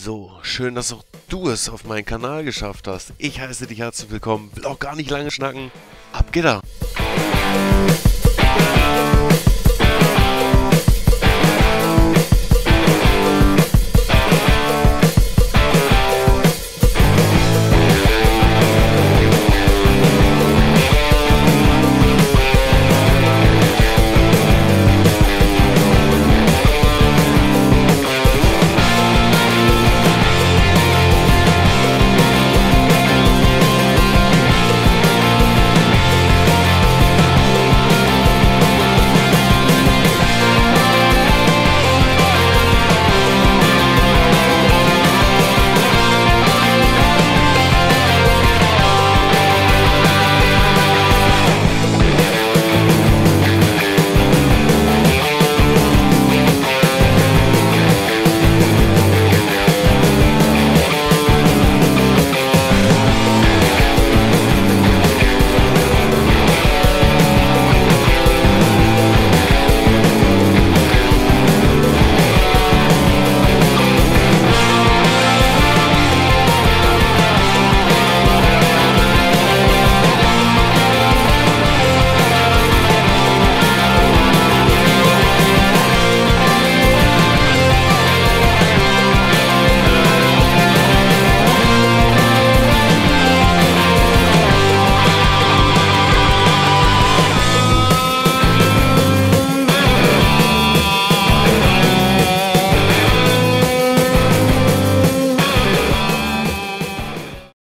So, schön, dass auch du es auf meinen Kanal geschafft hast. Ich heiße dich herzlich willkommen, will auch gar nicht lange schnacken. Ab geht er!